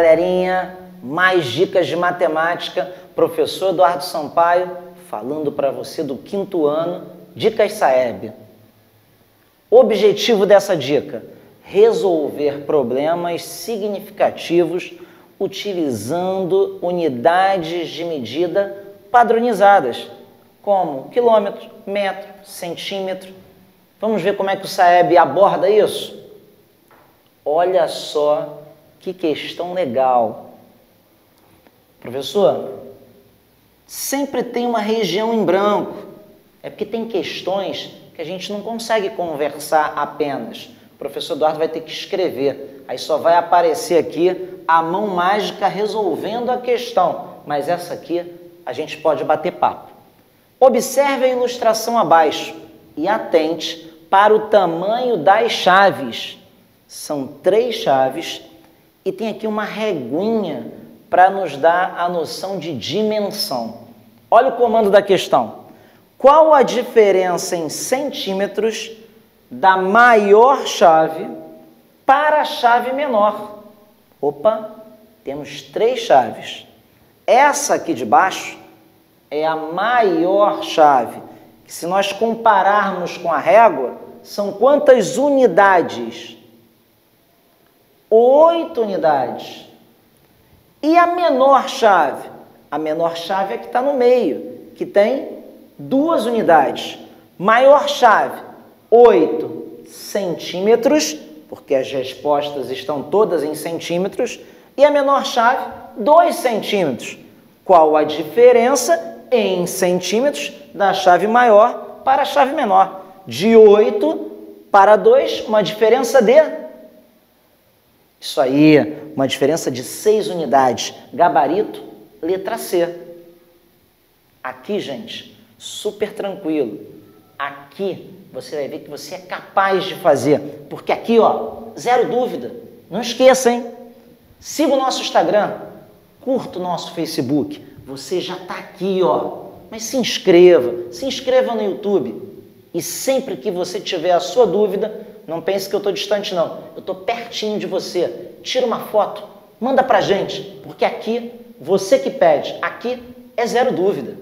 galerinha, mais dicas de matemática, professor Eduardo Sampaio, falando para você do 5º ano, Dicas Saeb. Objetivo dessa dica, resolver problemas significativos utilizando unidades de medida padronizadas, como quilômetro, metro, centímetro. Vamos ver como é que o Saeb aborda isso? Olha só que questão legal. Professor, sempre tem uma região em branco. É porque tem questões que a gente não consegue conversar apenas. O professor Eduardo vai ter que escrever. Aí só vai aparecer aqui a mão mágica resolvendo a questão. Mas essa aqui a gente pode bater papo. Observe a ilustração abaixo e atente para o tamanho das chaves. São 3 chaves e tem aqui uma reguinha para nos dar a noção de dimensão. Olha o comando da questão. Qual a diferença em centímetros da maior chave para a chave menor? Opa, temos 3 chaves. Essa aqui de baixo é a maior chave. Se nós compararmos com a régua, são quantas unidades? 8 unidades. E a menor chave? A menor chave é que está no meio, que tem 2 unidades. Maior chave, 8 centímetros, porque as respostas estão todas em centímetros, e a menor chave, 2 centímetros. Qual a diferença em centímetros da chave maior para a chave menor? De 8 para 2, uma diferença de... Isso aí, uma diferença de 6 unidades. Gabarito, letra C. Aqui, gente, super tranquilo. Aqui você vai ver que você é capaz de fazer. Porque aqui, ó, zero dúvida. Não esqueça, hein? Siga o nosso Instagram, curta o nosso Facebook. Você já está aqui, ó. Mas se inscreva no YouTube. E sempre que você tiver a sua dúvida, não pense que eu estou distante, não. Eu estou pertinho de você. Tira uma foto, manda pra gente, porque aqui, você que pede, aqui é zero dúvida.